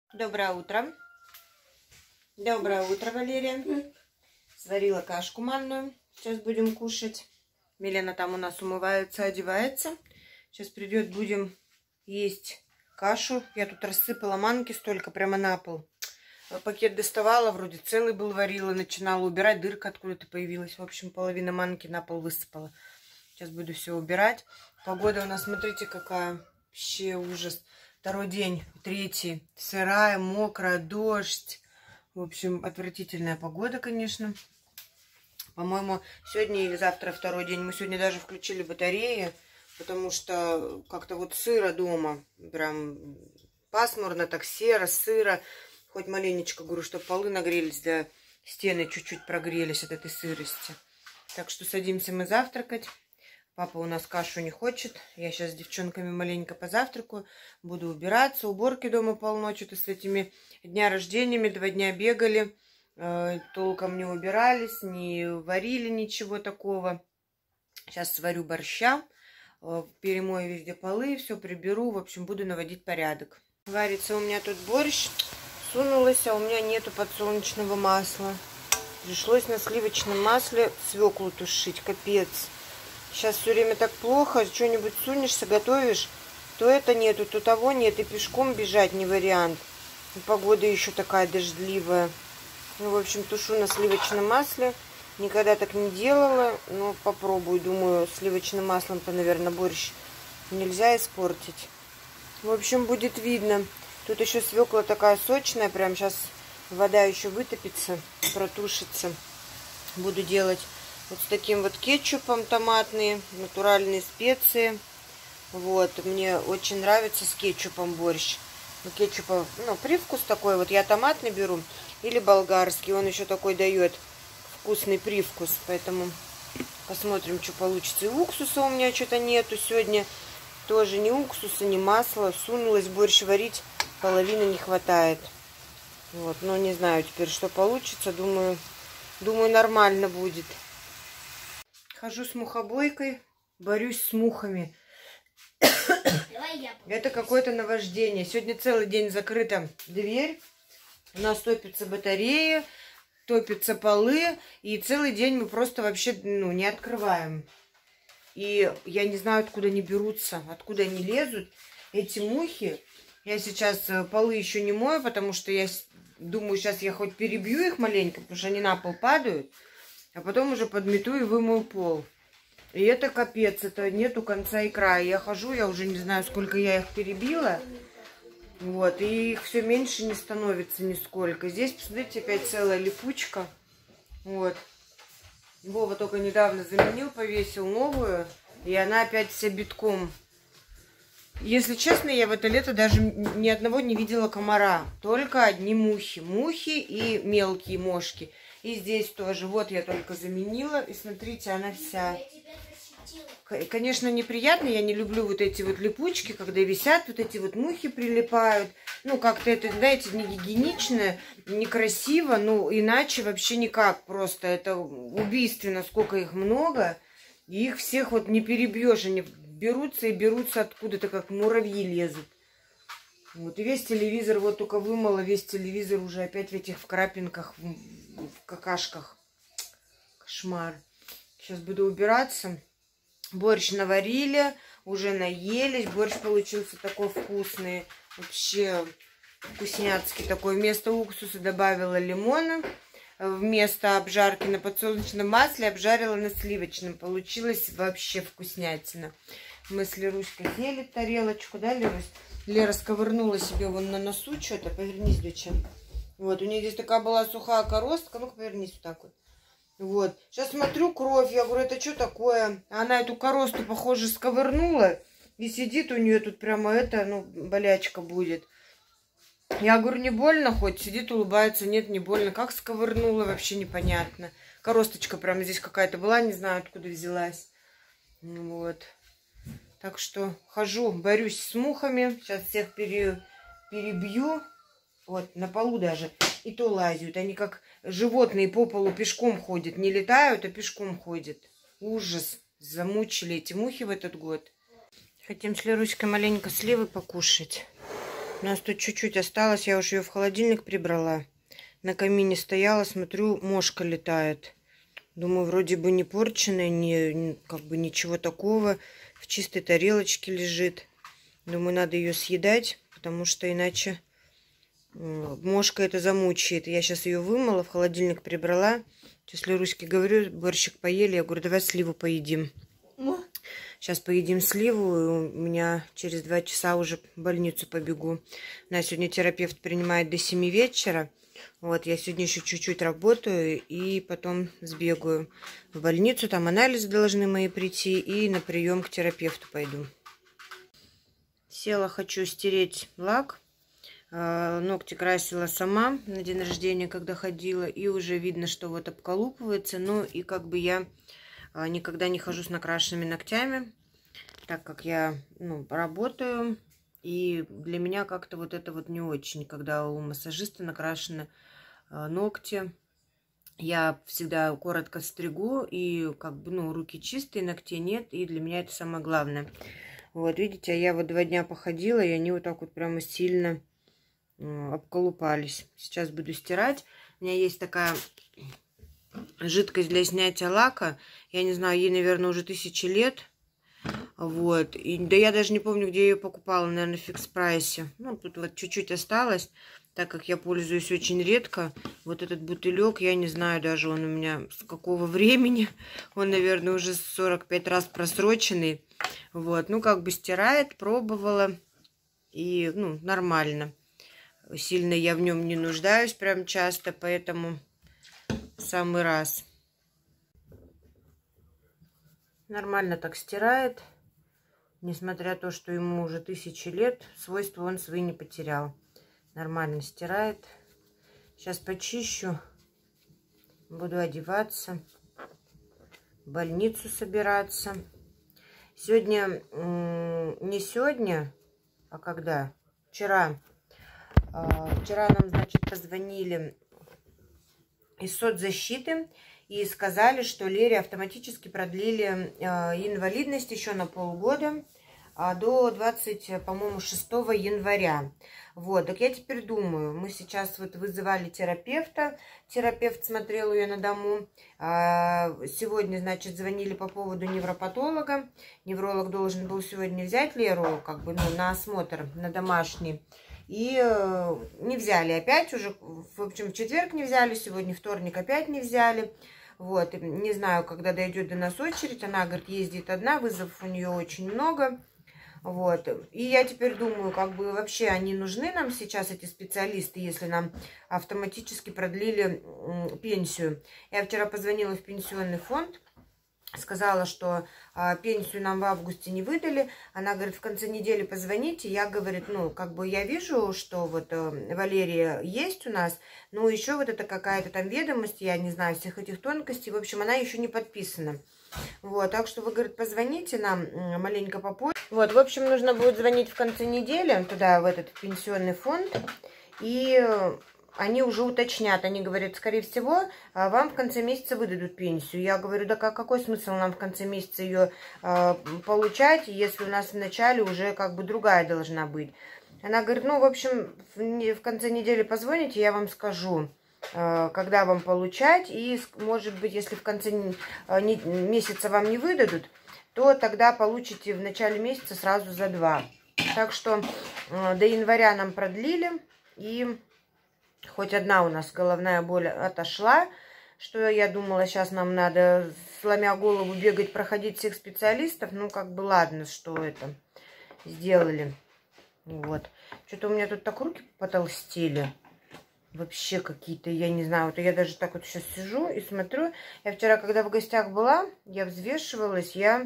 Доброе утро. Доброе утро, Валерия. Сварила кашку манную. Сейчас будем кушать. Милена там у нас умывается, одевается. Сейчас придет, будем есть кашу. Я тут рассыпала манки столько прямо на пол. Пакет доставала, вроде целый был, варила. Начинала убирать, дырка откуда-то появилась. В общем, половина манки на пол высыпала. Сейчас буду все убирать. Погода у нас, смотрите, какая. Вообще ужас. Второй день, третий. Сырая, мокрая, дождь. В общем, отвратительная погода, конечно. По-моему, сегодня или завтра второй день. Мы сегодня даже включили батареи, потому что как-то вот сыро дома. Прям пасмурно, так серо, сыро. Хоть маленечко, говорю, чтобы полы нагрелись, да стены чуть-чуть прогрелись от этой сырости. Так что садимся мы завтракать. Папа у нас кашу не хочет. Я сейчас с девчонками маленько позавтракаю. Буду убираться. Уборки дома полно. Что-то с этими дня рождениями 2 дня бегали. Толком не убирались, не варили ничего такого. Сейчас сварю борща. Перемою везде полы. Все приберу. В общем, буду наводить порядок. Варится у меня тут борщ. Сунулась, а у меня нету подсолнечного масла. Пришлось на сливочном масле свеклу тушить. Капец. Сейчас все время так плохо, что-нибудь сунешься, готовишь, то это нету, то того нет, и пешком бежать не вариант. И погода еще такая дождливая. Ну, в общем, тушу на сливочном масле. Никогда так не делала, но попробую. Думаю, сливочным маслом-то, наверное, борщ нельзя испортить. В общем, будет видно. Тут еще свекла такая сочная, прям сейчас вода еще вытопится, протушится. Буду делать вот с таким вот кетчупом томатные, натуральные специи. Вот, мне очень нравится с кетчупом борщ. У кетчупа, ну, привкус такой, вот я томатный беру или болгарский. Он еще такой дает вкусный привкус, поэтому посмотрим, что получится. И уксуса у меня что-то нету сегодня. Тоже ни уксуса, ни масла. Сунулась борщ варить, половины не хватает. Вот, но не знаю теперь, что получится. Думаю, нормально будет. Хожу с мухобойкой, борюсь с мухами. Это какое-то наваждение. Сегодня целый день закрыта дверь. У нас топятся батареи, топятся полы. И целый день мы просто вообще не открываем. И я не знаю, откуда они берутся, откуда они лезут. Эти мухи. Я сейчас полы еще не мою, потому что я думаю, сейчас я хоть перебью их маленько, потому что они на пол падают. А потом уже подмету и вымою пол. И это капец, это нету конца и края. Я хожу, я уже не знаю, сколько я их перебила. Вот, и их все меньше не становится нисколько. Здесь, посмотрите, опять целая липучка. Вот. Вова только недавно заменил, повесил новую. И она опять вся битком. Если честно, я в это лето даже ни одного не видела комара. Только одни мухи. Мухи и мелкие мошки. И здесь тоже. Вот я только заменила. И смотрите, она вся... Конечно, неприятно. Я не люблю вот эти вот липучки, когда висят, вот эти вот мухи прилипают. Ну, как-то это, знаете, не гигиенично, некрасиво. Ну, иначе вообще никак. Просто это убийственно, сколько их много. И их всех вот не перебьешь. Они берутся и берутся откуда-то, как муравьи лезут. Вот, и весь телевизор, вот только вымыла, весь телевизор уже опять в этих в крапинках, в какашках. Кошмар. Сейчас буду убираться. Борщ наварили, уже наелись. Борщ получился такой вкусный. Вообще вкусняцкий такой. Вместо уксуса добавила лимона. Вместо обжарки на подсолнечном масле обжарила на сливочном. Получилось вообще вкуснятина. Мы с Леруськой съели тарелочку, да, Лерусь? Лера сковырнула себе вон на носу что-то. Повернись, доча. Вот, у нее здесь такая была сухая коростка. Ну-ка, повернись вот так вот. Вот. Сейчас смотрю, кровь. Я говорю, это что такое? Она эту коросту, похоже, сковырнула. И сидит у нее тут прямо это, ну, болячка будет. Я говорю, не больно хоть? Сидит, улыбается. Нет, не больно. Как сковырнула, вообще непонятно. Коросточка прямо здесь какая-то была, не знаю, откуда взялась. Вот. Так что хожу, борюсь с мухами. Сейчас всех перебью. Вот, на полу даже. И то лазят. Они как животные по полу пешком ходят. Не летают, а пешком ходят. Ужас. Замучили эти мухи в этот год. Хотим с Леруськой маленько сливы покушать. У нас тут чуть-чуть осталось, я уж ее в холодильник прибрала. На камине стояла, смотрю, мошка летает. Думаю, вроде бы не порченая, как бы ничего такого. В чистой тарелочке лежит. Думаю, надо ее съедать, потому что иначе мошка это замучает. Я сейчас ее вымыла, в холодильник прибрала. Если Руське говорю, борщик поели, я говорю, давай сливу поедим. Сейчас поедим сливу, у меня через 2 часа уже в больницу побегу. У нас сегодня терапевт принимает до 7 вечера. Вот, я сегодня еще чуть-чуть работаю и потом сбегаю в больницу. Там анализы должны мои прийти и на прием к терапевту пойду. Села, хочу стереть лак. Ногти красила сама на день рождения, когда ходила. И уже видно, что вот обколупывается. Ну и как бы я никогда не хожу с накрашенными ногтями, так как я работаю. И для меня как-то вот это вот не очень, когда у массажиста накрашены ногти. Я всегда коротко стригу, и как бы, руки чистые, ногтей нет. И для меня это самое главное. Вот, видите, я вот 2 дня походила, и они вот так вот прямо сильно обколупались. Сейчас буду стирать. У меня есть такая жидкость для снятия лака. Я не знаю, ей, наверное, уже 1000 лет. Вот. И, да я даже не помню, где я ее покупала. Наверное, в фикс-прайсе. Ну, тут вот чуть-чуть осталось. Так как я пользуюсь очень редко. Вот этот бутылек, я не знаю даже, он у меня с какого времени. Он, наверное, уже 45 раз просроченный. Вот. Ну, как бы стирает, пробовала. И, нормально. Сильно я в нем не нуждаюсь прям часто, поэтому в самый раз. Нормально так стирает. Несмотря на то, что ему уже 1000 лет, свойства он свои не потерял. Нормально стирает. Сейчас почищу. Буду одеваться. В больницу собираться. Сегодня, не сегодня, а когда? Вчера. Вчера нам, значит, позвонили из соцзащиты и сказали, что Лере автоматически продлили инвалидность еще на полгода до 20, по-моему, 6 января. Вот, так я теперь думаю, мы сейчас вот вызывали терапевта, терапевт смотрел ее на дому. Сегодня, значит, звонили по поводу невропатолога. Невролог должен был сегодня взять Леру, как бы, на осмотр, на домашний. И не взяли опять уже, в общем, в четверг не взяли, сегодня вторник опять не взяли. Вот, не знаю, когда дойдет до нас очередь, она, говорит, ездит одна, вызовов у нее очень много. Вот, и я теперь думаю, как бы вообще они нужны нам сейчас, эти специалисты, если нам автоматически продлили пенсию. Я вчера позвонила в пенсионный фонд. Сказала, что пенсию нам в августе не выдали. Она говорит, в конце недели позвоните. Я, говорит, как бы я вижу, что вот Валерия есть у нас, но еще вот это какая-то там ведомость, я не знаю всех этих тонкостей. В общем, она еще не подписана. Вот, так что вы, говорит, позвоните нам маленько попозже. Вот, в общем, нужно будет звонить в конце недели туда, в этот пенсионный фонд. И они уже уточнят, они говорят, скорее всего, вам в конце месяца выдадут пенсию. Я говорю, да какой смысл нам в конце месяца ее получать, если у нас в начале уже как бы другая должна быть. Она говорит, в общем, в конце недели позвоните, я вам скажу, когда вам получать. И, может быть, если в конце месяца вам не выдадут, то тогда получите в начале месяца сразу за 2. Так что до января нам продлили, и хоть одна у нас головная боль отошла, что я думала, сейчас нам надо, сломя голову, бегать, проходить всех специалистов. Ну, как бы ладно, что это сделали. Вот. Что-то у меня тут так руки потолстели. Вообще какие-то, я не знаю. Вот я даже так вот сейчас сижу и смотрю. Я вчера, когда в гостях была, я взвешивалась, я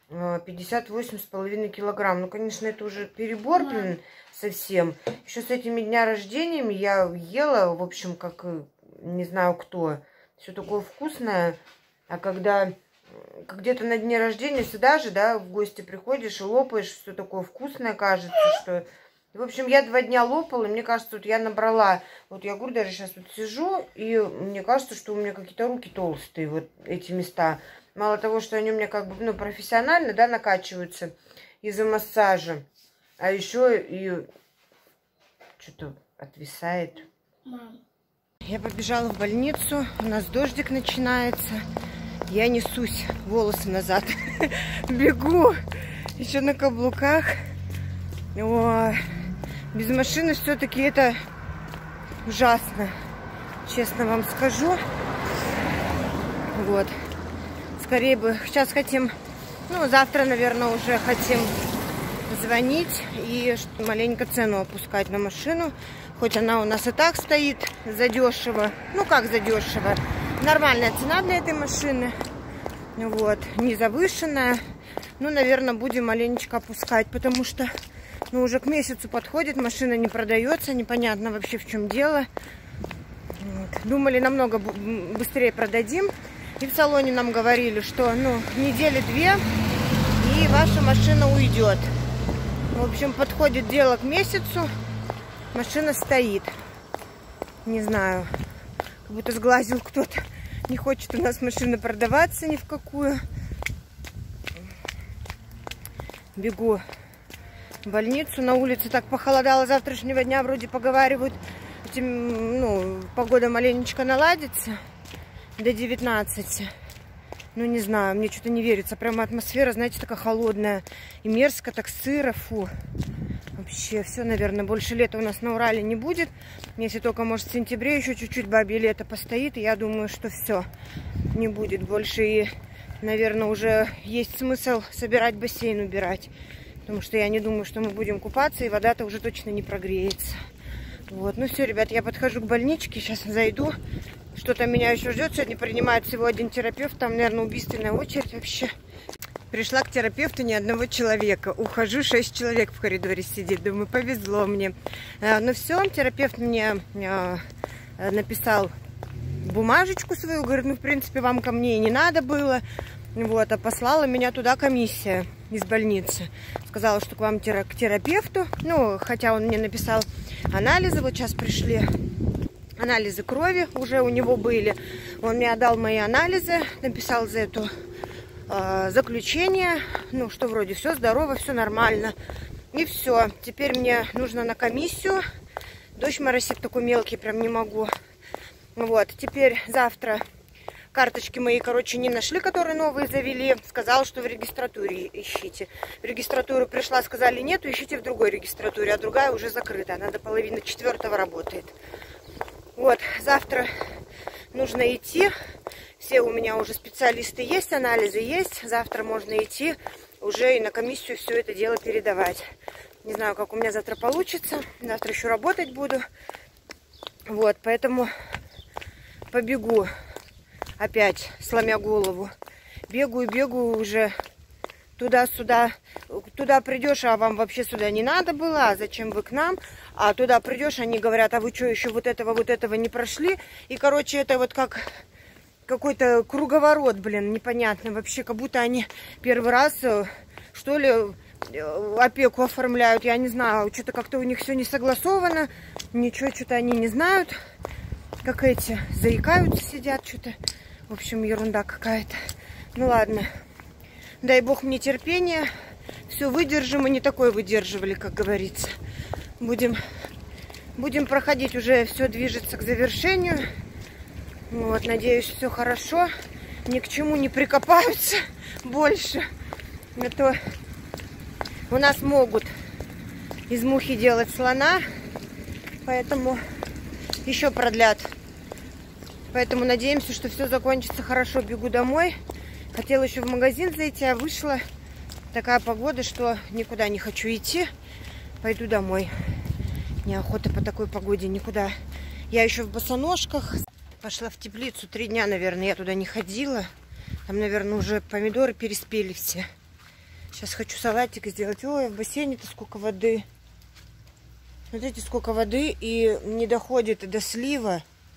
58,5 килограмм. Ну, конечно, это уже перебор, блин, совсем. Еще с этими дня рождениями я ела, в общем, как не знаю кто. Все такое вкусное. А когда где-то на дне рождения сюда же, да, в гости приходишь и лопаешь, все такое вкусное, кажется, что... В общем, я 2 дня лопала, и мне кажется, вот я набрала... Вот я говорю, даже сейчас вот сижу, и мне кажется, что у меня какие-то руки толстые, вот эти места. Мало того, что они у меня как бы, профессионально, да, накачиваются из-за массажа. А еще и что-то отвисает. Мам. Я побежала в больницу, у нас дождик начинается. Я несусь, волосы назад. Бегу, еще на каблуках. Ой, без машины все-таки это ужасно, честно вам скажу. Вот. Скорее бы, сейчас хотим, ну, завтра, наверное, уже хотим звонить и маленько цену опускать на машину. Хоть она у нас и так стоит задешево. Ну, как задешево? Нормальная цена для этой машины. Вот. Не завышенная. Ну, наверное, будем маленечко опускать, потому что, ну, уже к месяцу подходит, машина не продается. Непонятно вообще, в чем дело. Вот. Думали, намного быстрее продадим. И в салоне нам говорили, что, ну, недели-две, и ваша машина уйдет. В общем, подходит дело к месяцу. Машина стоит. Не знаю, как будто сглазил кто-то. Не хочет у нас машина продаваться ни в какую. Бегу в больницу. На улице так похолодало, завтрашнего дня вроде поговаривают. Ну, погода маленечко наладится до 19. Ну, не знаю, мне что-то не верится. Прямо атмосфера, знаете, такая холодная. И мерзко, так сыро, фу. Вообще, все, наверное, больше лета у нас на Урале не будет. Если только, может, в сентябре еще чуть-чуть бабье лето постоит. И я думаю, что все, не будет больше. И, наверное, уже есть смысл собирать бассейн, убирать. Потому что я не думаю, что мы будем купаться. И вода-то уже точно не прогреется. Вот, ну все, ребят, я подхожу к больничке. Сейчас зайду. Что-то меня еще ждет. Сегодня принимает всего один терапевт. Там, наверное, убийственная очередь вообще. Пришла к терапевту ни одного человека. Ухожу, 6 человек в коридоре сидит. Думаю, повезло мне. Ну все, терапевт мне написал бумажечку свою. Говорит, ну, в принципе, вам ко мне и не надо было. Вот, а послала меня туда комиссия из больницы. Сказала, что к вам к терапевту. Ну, хотя он мне написал анализы. Вот сейчас пришли. Анализы крови уже у него были. Он мне отдал мои анализы, написал за эту заключение. Ну, что вроде все здорово, все нормально. И все. Теперь мне нужно на комиссию. Дождь моросит такой мелкий, прям не могу. Вот. Теперь завтра карточки мои, короче, не нашли, которые новые завели. Сказал, что в регистратуре ищите. В регистратуру пришла, сказали, нету, ищите в другой регистратуре. А другая уже закрыта. Она до половины 4-го работает. Вот, завтра нужно идти. Все у меня уже специалисты есть, анализы есть. Завтра можно идти уже и на комиссию все это дело передавать. Не знаю, как у меня завтра получится. Завтра еще работать буду. Вот, поэтому побегу опять, сломя голову. Бегаю уже туда-сюда. Туда придешь, а вам вообще сюда не надо было, а зачем вы к нам? А туда придешь, они говорят, а вы что, еще вот этого не прошли? И, короче, это вот как какой-то круговорот, блин, непонятный. Вообще, как будто они первый раз, что ли, опеку оформляют. Я не знаю, что-то как-то у них все не согласовано. Ничего, что-то они не знают. Как эти, заикаются, сидят, что-то. В общем, ерунда какая-то. Ну, ладно. Дай бог мне терпения. Все выдержим, и не такое выдерживали, как говорится. Будем проходить, уже все движется к завершению. Вот, надеюсь, все хорошо. Ни к чему не прикопаются больше. А то у нас могут из мухи делать слона. Поэтому еще продлят. Поэтому надеемся, что все закончится хорошо. Бегу домой. Хотела еще в магазин зайти, а вышла такая погода, что никуда не хочу идти. Пойду домой. Неохота по такой погоде никуда. Я еще в босоножках. Пошла в теплицу. 3 дня, наверное, я туда не ходила. Там, наверное, уже помидоры переспели все. Сейчас хочу салатик сделать. Ой, в бассейне-то сколько воды. Смотрите, сколько воды. И не доходит до слива.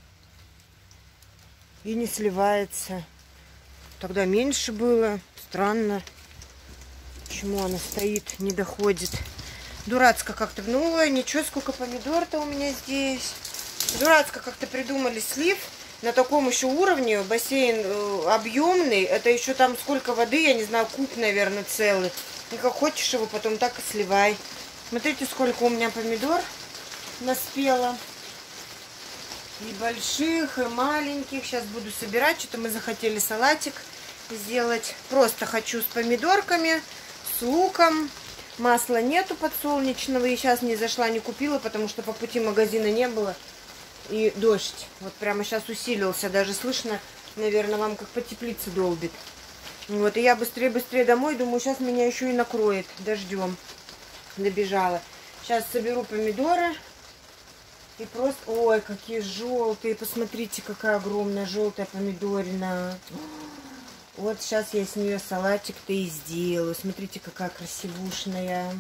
И не сливается. Тогда меньше было. Странно. Почему она стоит, не доходит. Дурацко как-то. Ну, ничего, сколько помидор-то у меня здесь. Дурацко как-то придумали слив. На таком еще уровне. Бассейн объемный. Это еще там сколько воды, я не знаю, куб, наверное, целый. И как хочешь его, потом так и сливай. Смотрите, сколько у меня помидор. наспела. И больших, и маленьких. Сейчас буду собирать. Что-то мы захотели салатик сделать. Просто хочу с помидорками, с луком. Масла нету подсолнечного. И сейчас не зашла, не купила, потому что по пути магазина не было. И дождь. Вот прямо сейчас усилился. Даже слышно, наверное, вам как по теплице долбит. Вот, и я быстрее-быстрее домой. Думаю, сейчас меня еще и накроет дождем. Добежала. Сейчас соберу помидоры. И просто... Ой, какие желтые. Посмотрите, какая огромная желтая помидорина. Вот сейчас я с нее салатик-то и сделаю. Смотрите, какая красивушная.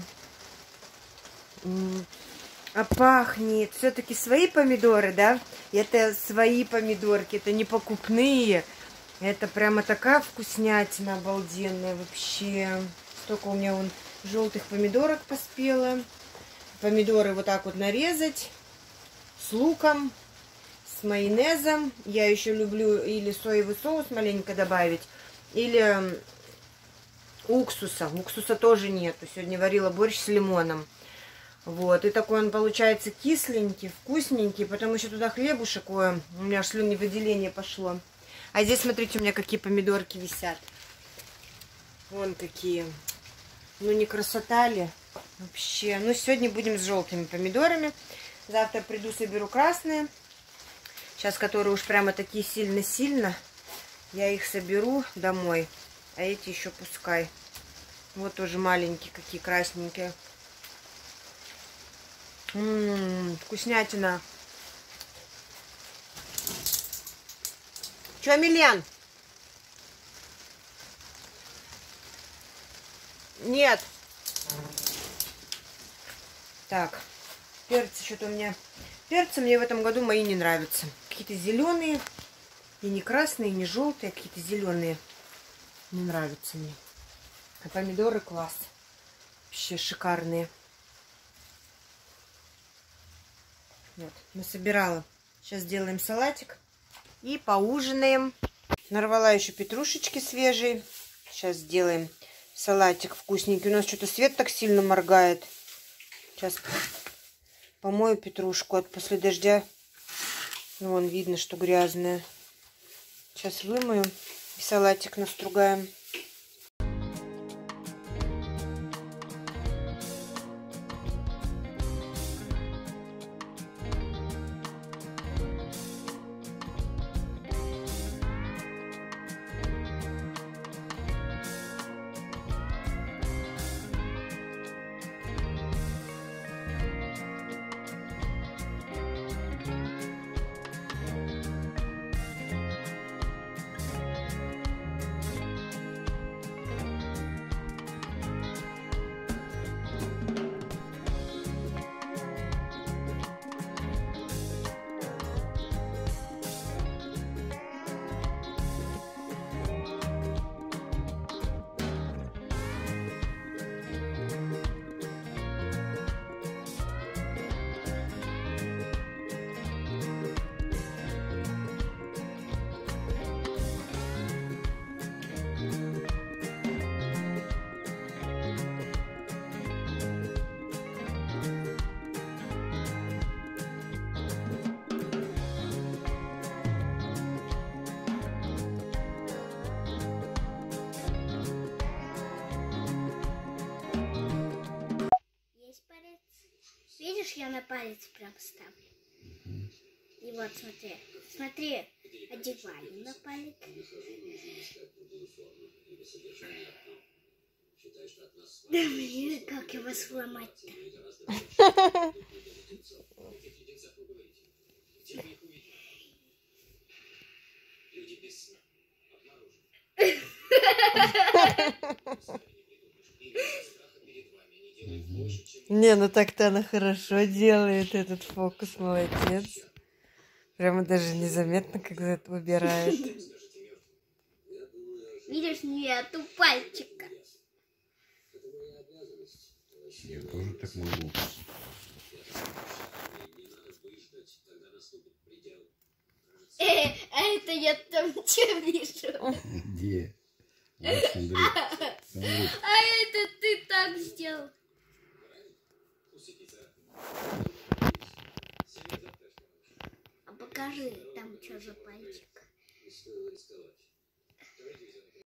А пахнет. Все-таки свои помидоры, да? Это свои помидорки. Это не покупные. Это прямо такая вкуснятина обалденная вообще. Столько у меня вон желтых помидорок поспело. Помидоры вот так вот нарезать. С луком, с майонезом. Я еще люблю или соевый соус маленько добавить, или уксуса. Уксуса тоже нету. Сегодня варила борщ с лимоном. Вот. И такой он получается кисленький, вкусненький. Потом еще туда хлебушек. Ой, у меня аж слюновыделение пошло. А здесь, смотрите, у меня какие помидорки висят. Вон какие. Ну, не красота ли? Вообще. Ну, сегодня будем с желтыми помидорами. Завтра приду, соберу красные. Сейчас, которые уж прямо такие сильно-сильно. Я их соберу домой. А эти еще пускай. Вот тоже маленькие, какие красненькие. Вкуснятина. Че, Милян? Нет. Так. Перцы что-то у меня... Перцы мне в этом году мои не нравятся. Какие-то зеленые. И не красные, и не желтые, а какие-то зеленые. Не нравятся мне. А помидоры класс. Вообще шикарные. Вот, насобирала. Сейчас сделаем салатик. И поужинаем. Нарвала еще петрушечки свежие. Сейчас сделаем салатик вкусненький. У нас что-то свет так сильно моргает. Сейчас... Помою петрушку после дождя. Вон видно, что грязная. Сейчас вымою и салатик настругаем. Видишь, я на палец прям ставлю. И вот смотри, смотри, одеваю на палец. Да блин, как его сломать-то? Не, ну так-то она хорошо делает этот фокус, молодец. Прямо даже незаметно, когда это выбирает. Видишь, нету пальчика. Я тоже так могу. А это я там что вижу? Где? Вот, смотри. Смотри. А это ты так сделал. Покажи, там что за пальчик.